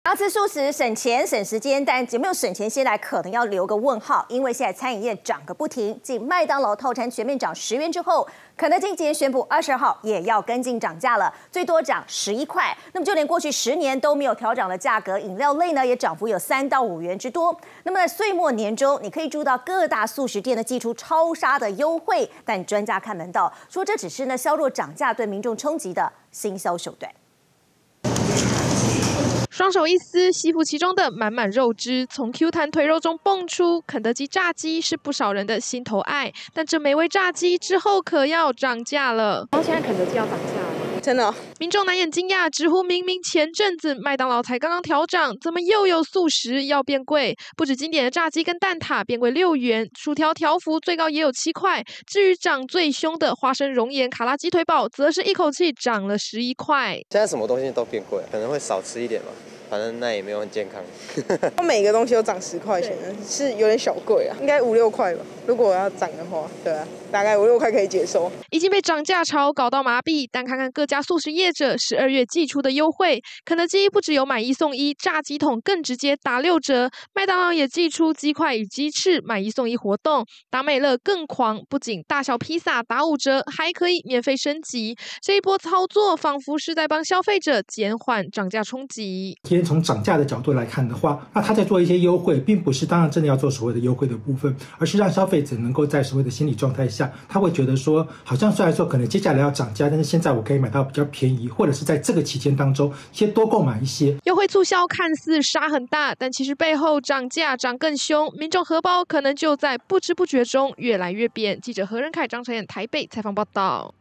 要吃素食省钱省时间，但有没有省钱？现在可能要留个问号，因为现在餐饮业涨个不停。继麦当劳套餐全面涨10元之后，肯德基今天宣布22号也要跟进涨价了，最多涨11块。那么就连过去10年都没有调涨的价格，饮料类呢也涨幅有3到5元之多。那么在岁末年终，你可以注意到各大素食店呢祭出超杀的优惠，但专家看门道，说这只是呢削弱涨价对民众冲击的行销手段。 双手一撕，吸附其中的满满肉汁，从 Q 弹腿肉中蹦出。肯德基炸鸡是不少人的心头爱，但这美味炸鸡之后可要涨价了。 然后现在肯德基要涨价了，真的。 民众难掩惊讶，直呼明明前阵子麦当劳才刚刚调涨，怎么又有素食要变贵？不止经典的炸鸡跟蛋挞变贵6元，薯条条幅最高也有7块。至于涨最凶的花生熔岩卡拉鸡腿堡，则是一口气涨了11块。 现在什么东西都变贵，可能会少吃一点吧。反正那也没有很健康。 每个东西都涨10块钱，是有点小贵啊，应该5、6块吧。如果要涨的话，对啊，大概5、6块可以接受。 已经被涨价潮搞到麻痹，但看看各家素食业者12月寄出的优惠，肯德基不只有买1送1，炸鸡桶更直接打6折。麦当劳也寄出鸡块与鸡翅买1送1活动，达美乐更狂，不仅大小披萨打5折，还可以免费升级。这一波操作仿佛是在帮消费者减缓涨价冲击。 从涨价的角度来看的话，那他在做一些优惠，并不是当然真的要做所谓的优惠的部分，而是让消费者能够在所谓的心理状态下，他会觉得说，好像虽然说可能接下来要涨价，但是现在我可以买到比较便宜，或者是在这个期间当中先多购买一些。 优惠促销看似杀很大，但其实背后涨价涨更凶，民众荷包可能就在不知不觉中越来越扁。记者何仁凯、张晨燕台北采访报道。